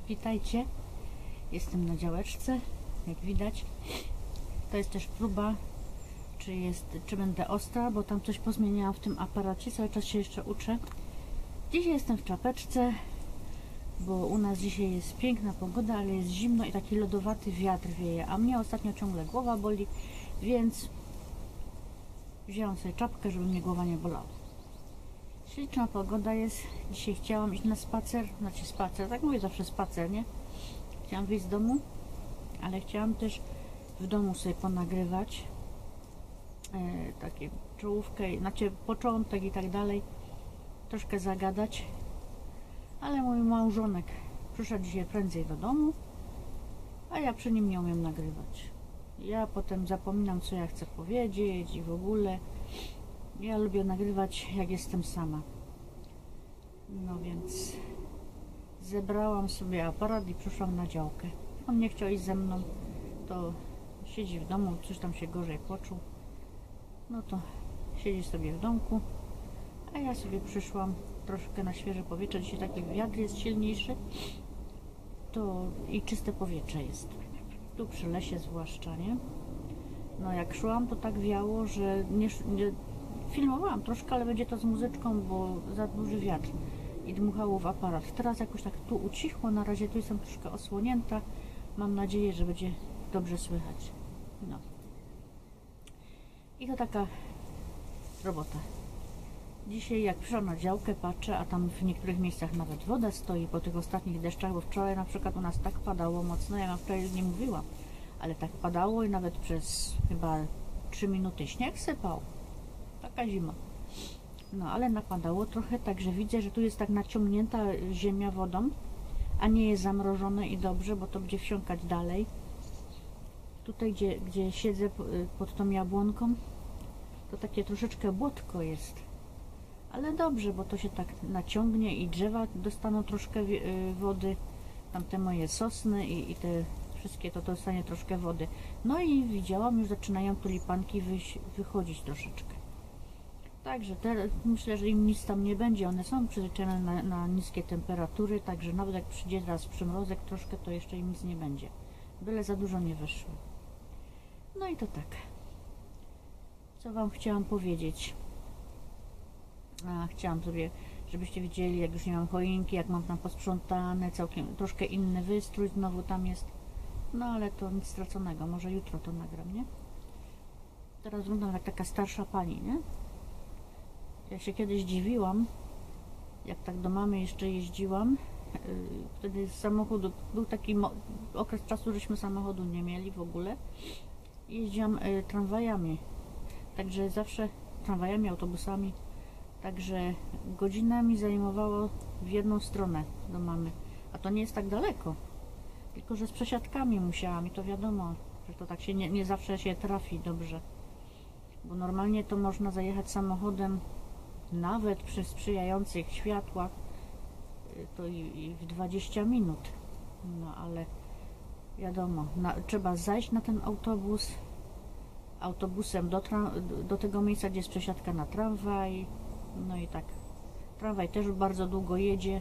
Witajcie, jestem na działeczce, jak widać. To jest też próba, czy będę ostra, bo tam coś pozmieniałam w tym aparacie, cały czas się jeszcze uczę. Dzisiaj jestem w czapeczce, bo u nas dzisiaj jest piękna pogoda, ale jest zimno i taki lodowaty wiatr wieje, a mnie ostatnio ciągle głowa boli, więc wzięłam sobie czapkę, żeby mnie głowa nie bolała. Śliczna pogoda jest. Dzisiaj chciałam iść na spacer, tak mówię zawsze spacer, nie? Chciałam wyjść z domu, ale chciałam też w domu sobie ponagrywać takie czołówkę, początek i tak dalej, troszkę zagadać, ale mój małżonek przyszedł dzisiaj prędzej do domu, a ja przy nim nie umiem nagrywać. Ja potem zapominam, co ja chcę powiedzieć i w ogóle. Ja lubię nagrywać, jak jestem sama. No więc zebrałam sobie aparat i przyszłam na działkę. On nie chciał iść ze mną, to siedzi w domu, coś tam się gorzej poczuł. No to siedzi sobie w domku, a ja sobie przyszłam troszkę na świeże powietrze. Dzisiaj taki wiatr jest silniejszy, to i czyste powietrze jest. Tu przy lesie zwłaszcza, nie? No jak szłam, to tak wiało, że nie filmowałam troszkę, ale będzie to z muzyczką, bo za duży wiatr i dmuchało w aparat. Teraz jakoś tak tu ucichło, na razie tu jestem troszkę osłonięta. Mam nadzieję, że będzie dobrze słychać. No. I to taka robota. Dzisiaj jak przyszłam na działkę, patrzę, a tam w niektórych miejscach nawet woda stoi po tych ostatnich deszczach, bo wczoraj na przykład u nas tak padało mocno, ja wczoraj nie mówiłam, ale tak padało i nawet przez chyba 3 minuty śnieg sypał. Taka zima. No ale napadało trochę, także widzę, że tu jest tak naciągnięta ziemia wodą, a nie jest zamrożone i dobrze, bo to będzie wsiąkać dalej. Tutaj, gdzie siedzę pod tą jabłonką, to takie troszeczkę błotko jest. Ale dobrze, bo to się tak naciągnie i drzewa dostaną troszkę wody. Tamte moje sosny i te wszystkie to dostanie troszkę wody. No i widziałam, już zaczynają tulipanki wychodzić troszeczkę. Także myślę, że im nic tam nie będzie. One są przyzwyczajone na niskie temperatury, także nawet jak przyjdzie teraz przymrozek troszkę, to jeszcze im nic nie będzie. Byle za dużo nie wyszło. No i to tak. Co wam chciałam powiedzieć? Chciałam sobie, żebyście widzieli, jak już nie mam choinki, jak mam tam posprzątane, całkiem troszkę inny wystrój znowu tam jest. No ale to nic straconego, może jutro to nagram, nie? Teraz wyglądam jak taka starsza pani, nie? Ja się kiedyś dziwiłam, jak tak do mamy jeszcze jeździłam, wtedy z samochodu, był taki okres czasu, żeśmy samochodu nie mieli w ogóle. Jeździłam tramwajami, także zawsze tramwajami, autobusami, także godzinami zajmowało w jedną stronę do mamy, a to nie jest tak daleko, tylko że z przesiadkami musiałam i to wiadomo, że to tak się nie zawsze się trafi dobrze, bo normalnie to można zajechać samochodem nawet przy sprzyjających światłach to i w 20 minut, no ale wiadomo, trzeba zajść na ten autobus, autobusem do tego miejsca, gdzie jest przesiadka na tramwaj. No i tak, tramwaj też bardzo długo jedzie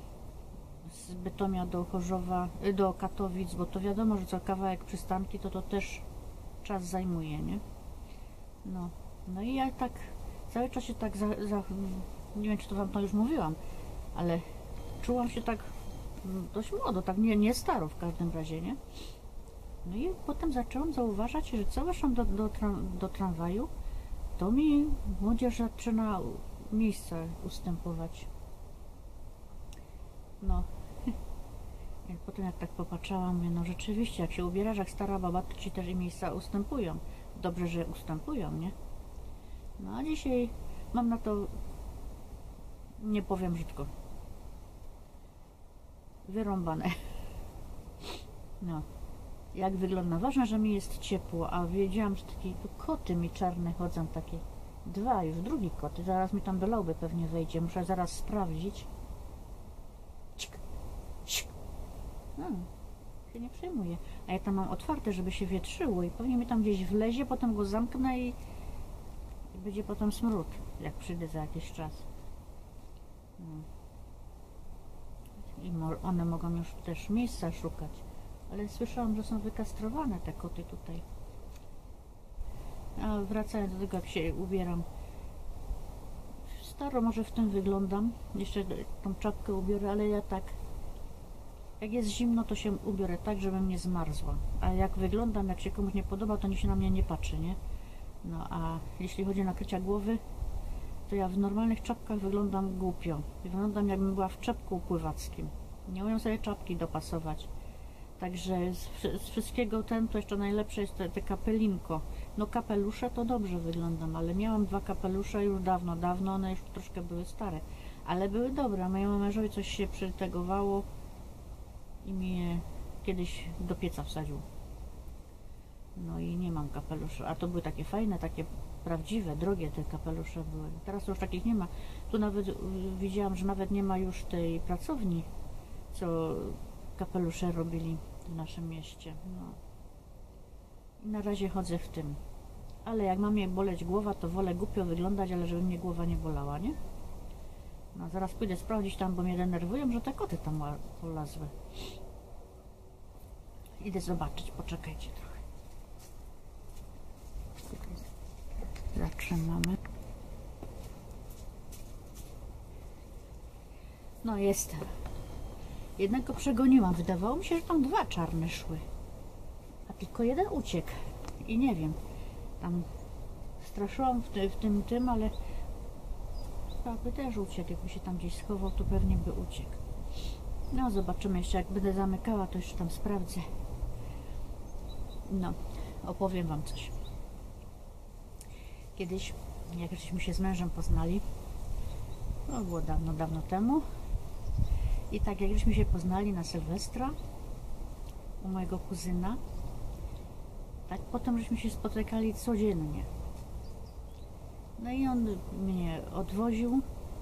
z Bytomia do Chorzowa, do Katowic, bo to wiadomo, że co kawałek przystanki to też czas zajmuje, nie? No i ja tak cały czas się tak nie wiem, czy to wam to już mówiłam, ale czułam się tak dość młodo, tak nie staro w każdym razie, nie? No i potem zaczęłam zauważać, że co weszłam do tramwaju, to mi młodzież zaczyna miejsca ustępować. No. I potem jak tak popatrzałam, mówię, no rzeczywiście, jak się ubierasz jak stara baba, to ci też i miejsca ustępują. Dobrze, że ustępują, nie? No a dzisiaj mam na to, nie powiem brzydko, wyrąbane. No. Jak wygląda? Ważne, że mi jest ciepło, a wiedziałam, że takie koty mi czarne chodzą, takie dwa, już drugi kot. Zaraz mi tam do lauby pewnie wejdzie, muszę zaraz sprawdzić. Cik, cik. No, się nie przejmuje. A ja tam mam otwarte, żeby się wietrzyło i pewnie mi tam gdzieś wlezie, potem go zamknę i będzie potem smród, jak przyjdę za jakiś czas. No. i one mogą już też miejsca szukać. Ale słyszałam, że są wykastrowane te koty tutaj. A wracając do tego, jak się ubieram. Staro może w tym wyglądam. Jeszcze tą czapkę ubiorę, ale ja tak. Jak jest zimno, to się ubiorę tak, żebym nie zmarzła. A jak wyglądam, jak się komuś nie podoba, to nikt się na mnie nie patrzy, nie? No a jeśli chodzi o nakrycia głowy, to ja w normalnych czapkach wyglądam głupio. Wyglądam, jakbym była w czepku pływackim. Nie umiem sobie czapki dopasować. Także z wszystkiego to jeszcze najlepsze jest te kapelinko. No kapelusze to dobrze wyglądam, ale miałam 2 kapelusze już dawno, one już troszkę były stare. Ale były dobre, a mojemu mężowi coś się przytegowało i mi je kiedyś do pieca wsadził. No i nie mam kapeluszy, a to były takie fajne, takie prawdziwe, drogie te kapelusze były. Teraz to już takich nie ma. Tu nawet widziałam, że nawet nie ma już tej pracowni, co kapelusze robili w naszym mieście. No. I na razie chodzę w tym. Ale jak ma mnie boleć głowa, to wolę głupio wyglądać, ale żeby mnie głowa nie bolała, nie? No zaraz pójdę sprawdzić tam, bo mnie denerwują, że te koty tam polazły. Idę zobaczyć, poczekajcie trochę. Zatrzymamy. No jestem. Jednego przegoniłam. Wydawało mi się, że tam 2 czarne szły. A tylko jeden uciekł. I nie wiem. Tam straszyłam w tym, ale chyba by też uciekł. Jakby się tam gdzieś schował, to pewnie by uciekł. No zobaczymy jeszcze. Jak będę zamykała, to jeszcze tam sprawdzę. No, opowiem wam coś. Kiedyś, jak żeśmy się z mężem poznali, to było dawno temu. I tak jak żeśmy się poznali na Sylwestra u mojego kuzyna, tak potem żeśmy się spotykali codziennie. No i on mnie odwoził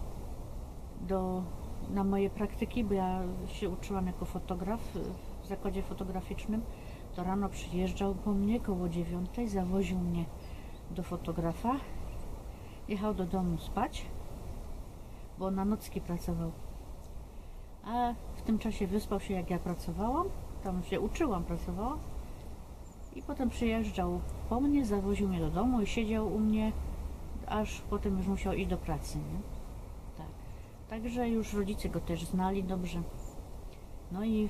na moje praktyki, bo ja się uczyłam jako fotograf w zakładzie fotograficznym. To rano przyjeżdżał po mnie koło 9, zawoził mnie do fotografa, jechał do domu spać, bo na nocki pracował. A w tym czasie wyspał się, jak ja pracowałam, tam się uczyłam, pracowałam i potem przyjeżdżał po mnie, zawoził mnie do domu i siedział u mnie, aż potem już musiał iść do pracy, nie? Tak. Także już rodzice go też znali dobrze. No i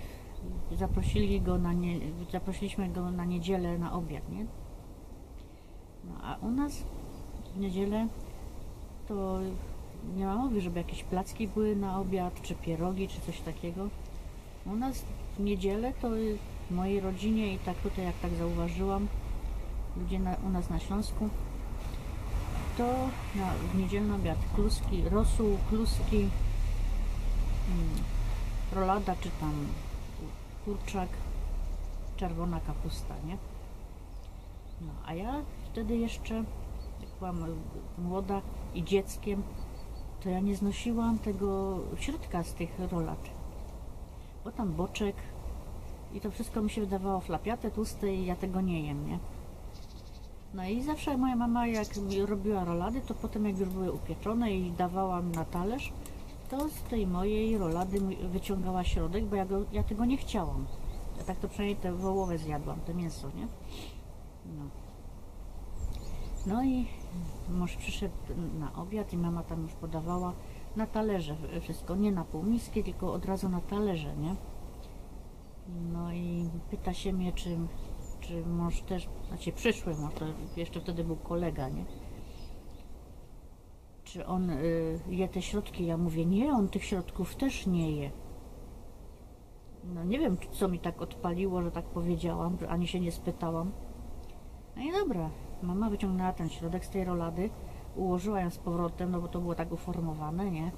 zaprosiliśmy go na niedzielę na obiad, nie? No a u nas w niedzielę to nie ma mowy, żeby jakieś placki były na obiad, czy pierogi, czy coś takiego. U nas w niedzielę to w mojej rodzinie i tak tutaj, jak tak zauważyłam, ludzie u nas na Śląsku, to w niedzielny obiad kluski, rosół, kluski, rolada, czy tam kurczak, czerwona kapusta, nie? No, a ja wtedy jeszcze, jak byłam młoda i dzieckiem, to ja nie znosiłam tego środka z tych rolad. Bo tam boczek i to wszystko mi się wydawało flapiate, tłuste i ja tego nie jem, nie? No i zawsze moja mama, jak mi robiła rolady, to potem jak już były upieczone i dawała mi na talerz, to z tej mojej rolady wyciągała środek, bo ja tego nie chciałam. Ja tak to przynajmniej te wołowe zjadłam, te mięso, nie? No. No i mąż przyszedł na obiad i mama tam już podawała na talerze wszystko, nie na półmiski, tylko od razu na talerze, nie? No i pyta się mnie, czy mąż też, znaczy przyszły mąż, to jeszcze wtedy był kolega, nie? Czy on je te środki? Ja mówię, nie, on tych środków też nie je. No nie wiem, co mi tak odpaliło, że tak powiedziałam, ani się nie spytałam. No i dobra, mama wyciągnęła ten środek z tej rolady, ułożyła ją z powrotem, no bo to było tak uformowane, nie?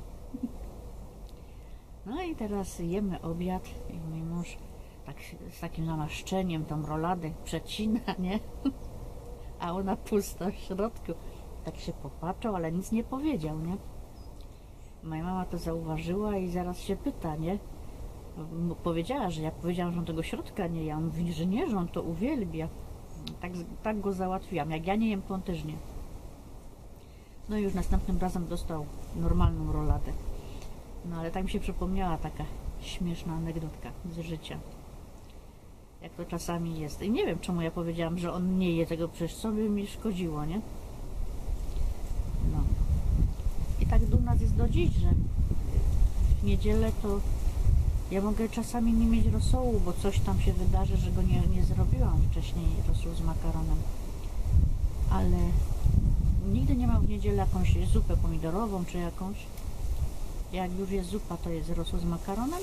No i teraz jemy obiad i mój mąż tak z takim namaszczeniem tą roladę przecina, nie? A ona pusta w środku. Tak się popatrzył, ale nic nie powiedział, nie? Moja mama to zauważyła i zaraz się pyta, nie? Powiedziała, że ja powiedziałam, że on tego środka nie je. On mówi, że nie, że on to uwielbia. Tak go załatwiłam. Jak ja nie jem, to on też nie. No i już następnym razem dostał normalną roladę. No ale tak mi się przypomniała taka Śmieszna anegdotka z życia. Jak to czasami jest. I nie wiem, czemu ja powiedziałam, że on nie je tego, przecież co by mi szkodziło, nie? No. I tak u nas jest do dziś, że w niedzielę to ja mogę czasami nie mieć rosołu, bo coś tam się wydarzy, że go nie zrobiłam wcześniej, rosół z makaronem. Ale nigdy nie mam w niedzielę jakąś zupę pomidorową czy jakąś. Jak już jest zupa, to jest rosół z makaronem.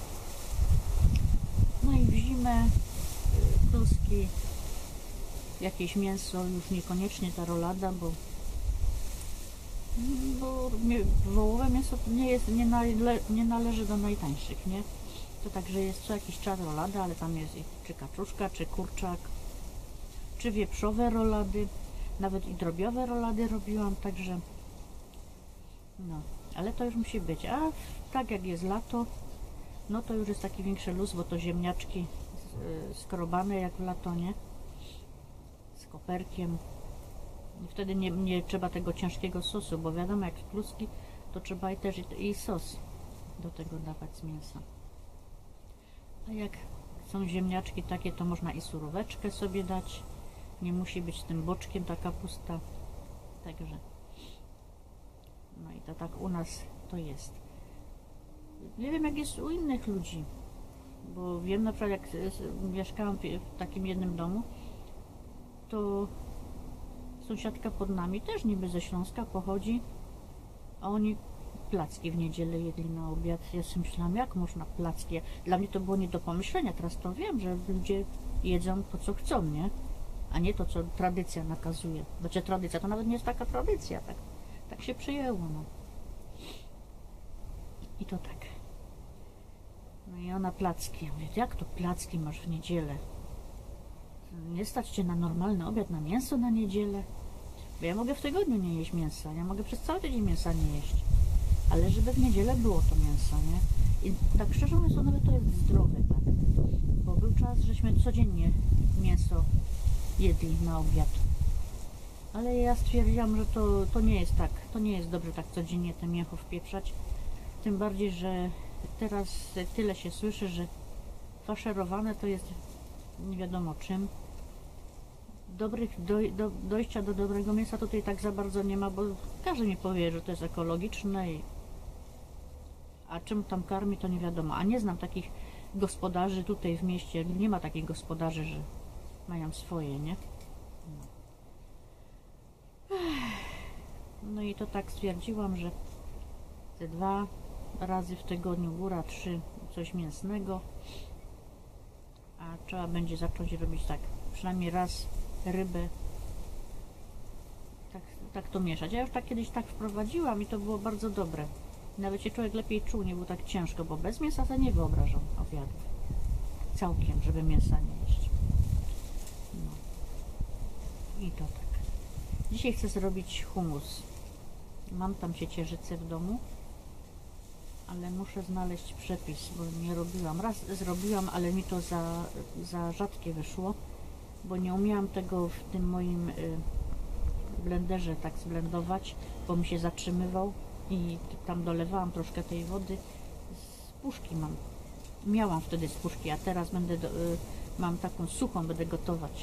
No i w zimę kluski, jakieś mięso, już niekoniecznie ta rolada, bo wołowe mięso to nie należy do najtańszych, nie? To także jest co jakiś czas rolada, ale tam jest czy kaczuszka, czy kurczak, czy wieprzowe rolady, nawet i drobiowe rolady robiłam, także no, ale to już musi być. A tak jak jest lato, no to już jest taki większy luz, bo to ziemniaczki skrobane jak w lato, nie? Z koperkiem. I wtedy nie trzeba tego ciężkiego sosu, bo wiadomo, jak kluski, to trzeba też i sos do tego dawać z mięsa. A jak są ziemniaczki takie, to można i suróweczkę sobie dać. Nie musi być tym boczkiem ta kapusta. Także no i to tak u nas to jest. Nie wiem, jak jest u innych ludzi, bo wiem, na przykład jak mieszkałam w takim jednym domu, to sąsiadka pod nami też niby ze Śląska pochodzi, a oni placki w niedzielę jedli na obiad. Ja sobie myślałam, jak można placki? Dla mnie to było nie do pomyślenia. Teraz to wiem, że ludzie jedzą to, co chcą, nie? A nie to, co tradycja nakazuje. Znaczy tradycja to nawet nie jest taka tradycja, tak się przyjęło, no. I to tak. No i ona placki. Ja mówię, jak to placki masz w niedzielę? Nie stać cię na normalny obiad, na mięso na niedzielę? Bo ja mogę w tygodniu nie jeść mięsa, ja mogę przez cały tydzień mięsa nie jeść. Ale żeby w niedzielę było to mięso, nie? I tak szczerze mówiąc, to nawet to jest zdrowe, tak? Bo był czas, żeśmy codziennie mięso jedli na obiad. Ale ja stwierdziłam, że to nie jest tak, to nie jest dobrze tak codziennie te mięcho wpieprzać. Tym bardziej, że teraz tyle się słyszy, że faszerowane to jest nie wiadomo czym. Dojścia do dobrego mięsa tutaj tak za bardzo nie ma, bo każdy mi powie, że to jest ekologiczne, a czym tam karmi, to nie wiadomo. A nie znam takich gospodarzy tutaj w mieście, nie ma takich gospodarzy, że mają swoje, nie? No i to tak stwierdziłam, że te 2 razy w tygodniu, góra 3, coś mięsnego, a trzeba będzie zacząć robić tak, przynajmniej raz rybę, tak to mieszać. Ja już tak kiedyś tak wprowadziłam i to było bardzo dobre. Nawet się człowiek lepiej czuł, nie było tak ciężko, bo bez mięsa sobie nie wyobrażam obiadów. Całkiem, żeby mięsa nie jeść. No. I to tak. Dzisiaj chcę zrobić hummus. Mam tam ciecierzycę w domu, ale muszę znaleźć przepis, bo nie robiłam. Raz zrobiłam, ale mi to za rzadkie wyszło, bo nie umiałam tego w tym moim blenderze tak zblendować, bo mi się zatrzymywał i tam dolewałam troszkę tej wody. Z puszki miałam wtedy z puszki, a teraz mam taką suchą, będę gotować.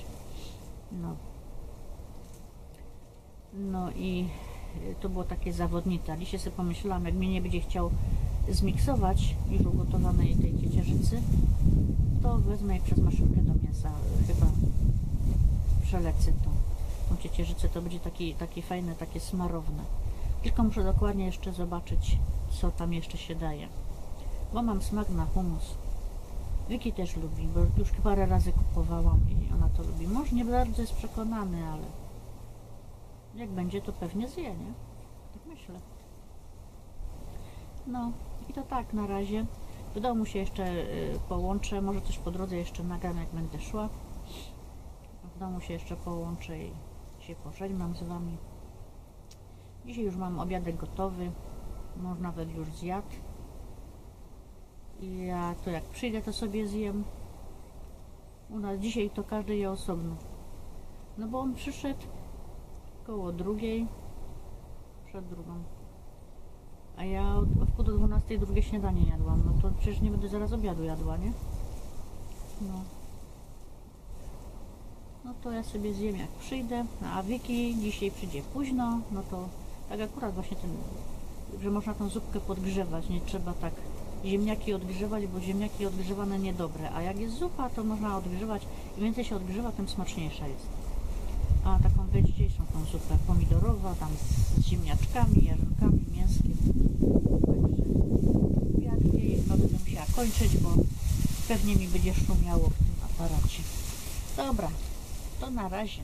No i to było takie zawodnicze. A dzisiaj sobie pomyślałam, jak mnie nie będzie chciał zmiksować już ugotowanej tej ciecierzycy, to wezmę je przez maszynkę do mięsa. Chyba przelecę tą ciecierzycę. To będzie takie fajne, takie smarowne. Tylko muszę dokładnie jeszcze zobaczyć, co tam jeszcze się daje. Bo mam smak na hummus. Wiki też lubi, bo już parę razy kupowałam i ona to lubi. Mąż nie bardzo jest przekonany, ale jak będzie, to pewnie zje, nie? Tak myślę. No i to tak na razie. W domu się jeszcze połączę, może coś po drodze jeszcze nagram, jak będę szła. W domu się jeszcze połączę i się pożegnam z wami. Dzisiaj już mam obiadek gotowy. Mąż nawet już zjadł. I ja to jak przyjdę, to sobie zjem. U nas dzisiaj to każdy je osobno. No bo on przyszedł koło 2, przed 2. A ja w pół do 12 drugie śniadanie jadłam. No to przecież nie będę zaraz obiadu jadła, nie? No. No to ja sobie zjem jak przyjdę. A Wiki dzisiaj przyjdzie późno. No to tak akurat właśnie ten, że można tą zupkę podgrzewać. Nie trzeba tak ziemniaki odgrzewać, bo ziemniaki odgrzewane niedobre. A jak jest zupa, to można odgrzewać. Im więcej się odgrzewa, tym smaczniejsza jest. A taką dzisiejszą tą zupę pomidorowa, tam z ziemniaczkami, jarzynkami, mięskiem. Także ja jej chyba będę musiała kończyć, bo pewnie mi będzie szumiało w tym aparacie. Dobra, to na razie.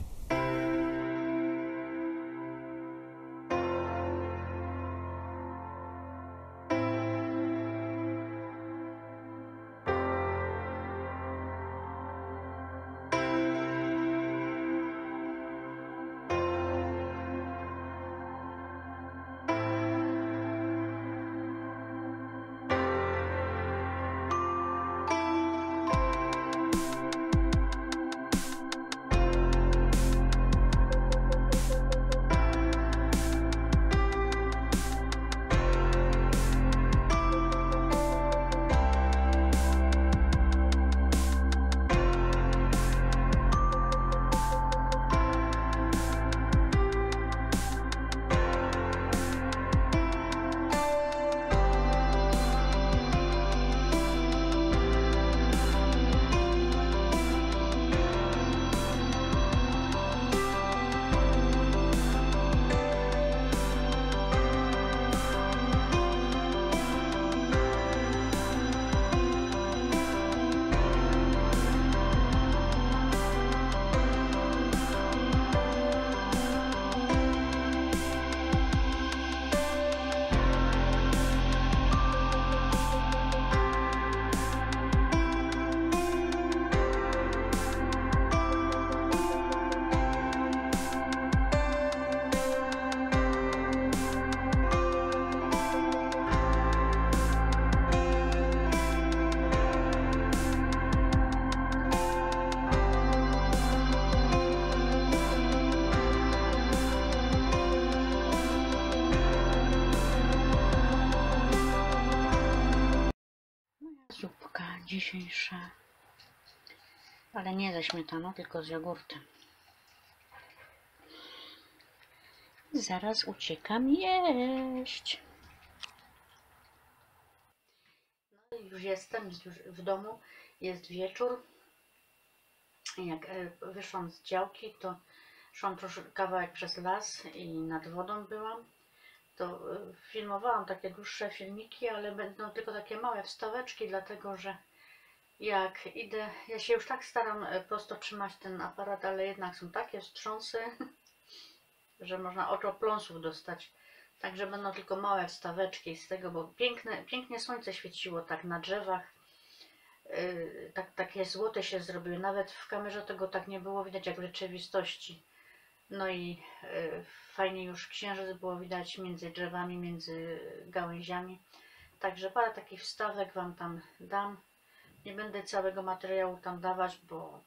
Zupka dzisiejsza, ale nie ze śmietaną, tylko z jogurtem. Zaraz uciekam jeść. No i już jestem, już w domu, jest wieczór. Jak wyszłam z działki, to szłam troszkę kawałek przez las i nad wodą byłam. To filmowałam takie dłuższe filmiki, ale będą tylko takie małe wstaweczki, dlatego że jak idę, ja się już tak staram prosto trzymać ten aparat, ale jednak są takie wstrząsy, że można oczopląsów dostać. Także będą tylko małe wstaweczki z tego, bo pięknie słońce świeciło tak na drzewach. Takie złote się zrobiły. Nawet w kamerze tego tak nie było widać jak w rzeczywistości. No i fajnie już księżyc było widać między drzewami, między gałęziami. Także parę takich wstawek Wam tam dam. Nie będę całego materiału tam dawać, bo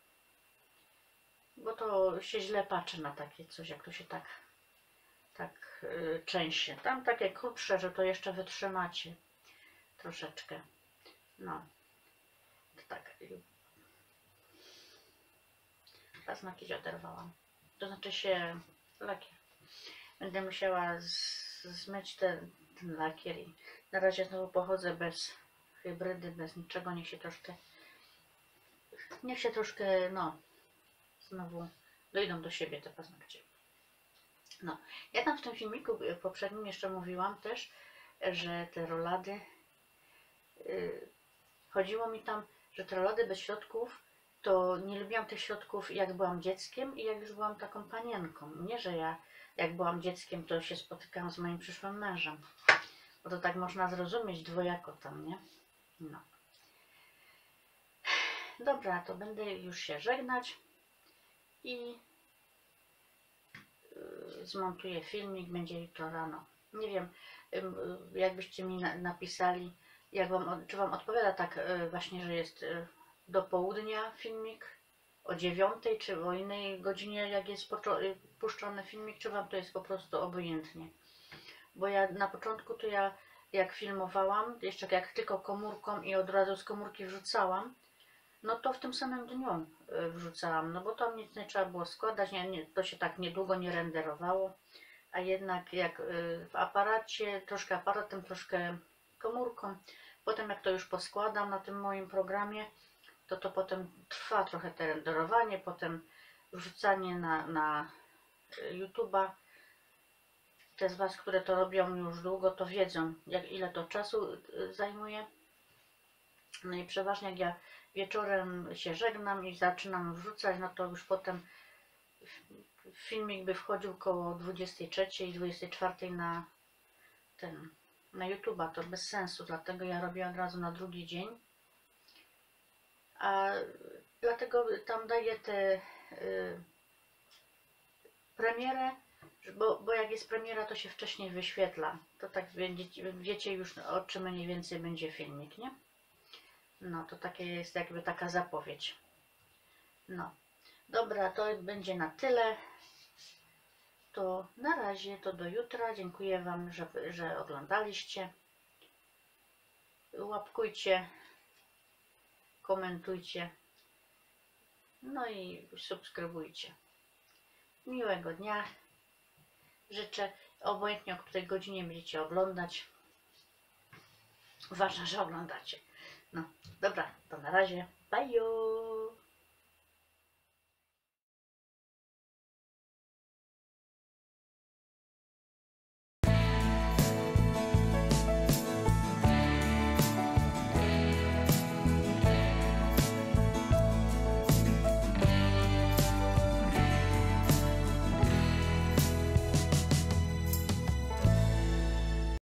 to się źle patrzy na takie coś, jak to się tak trzęsie. Tam takie krótsze, że to jeszcze wytrzymacie troszeczkę. No, to tak. Paznokcie oderwałam. To znaczy się lakier. Będę musiała zmyć ten lakier i na razie znowu pochodzę bez hybrydy, bez niczego. Niech się troszkę, no, znowu dojdą do siebie te paznokcie. No, ja tam w tym filmiku poprzednim jeszcze mówiłam też, że te rolady, chodziło mi tam, że te rolady bez środków, to nie lubiłam tych środków jak byłam dzieckiem i jak już byłam taką panienką. Nie, że ja jak byłam dzieckiem, to się spotykałam z moim przyszłym mężem. Bo to tak można zrozumieć dwojako tam, nie? No. Dobra, to będę już się żegnać i zmontuję filmik, będzie jutro rano. Nie wiem, jakbyście mi napisali, czy Wam odpowiada tak właśnie, że jest do południa filmik, o 9, czy o innej godzinie, jak jest puszczony filmik, czy Wam to jest po prostu obojętnie. Bo ja na początku to ja jak filmowałam, jeszcze jak tylko komórką i od razu z komórki wrzucałam, no to w tym samym dniu wrzucałam, no bo tam nic nie trzeba było składać, to się tak niedługo nie renderowało, a jednak jak w aparacie, troszkę aparatem, troszkę komórką, potem jak to już poskładam na tym moim programie, to potem trwa trochę te renderowanie, potem wrzucanie na YouTube'a. Te z Was, które to robią już długo, to wiedzą, ile to czasu zajmuje. No i przeważnie jak ja wieczorem się żegnam i zaczynam wrzucać, no to już potem filmik by wchodził koło 23, 24 na YouTube'a. To bez sensu, dlatego ja robię od razu na drugi dzień. A dlatego tam daję tę premierę, bo jak jest premiera, to się wcześniej wyświetla. To tak wiecie już, o czym mniej więcej będzie filmik, nie? No to takie jest jakby taka zapowiedź. No, dobra, to będzie na tyle. To na razie, to do jutra. Dziękuję Wam, że oglądaliście. Łapkujcie, komentujcie, no i subskrybujcie. Miłego dnia życzę, obojętnie o której godzinie będziecie oglądać. Ważne, że oglądacie. No, dobra, to na razie. Bye!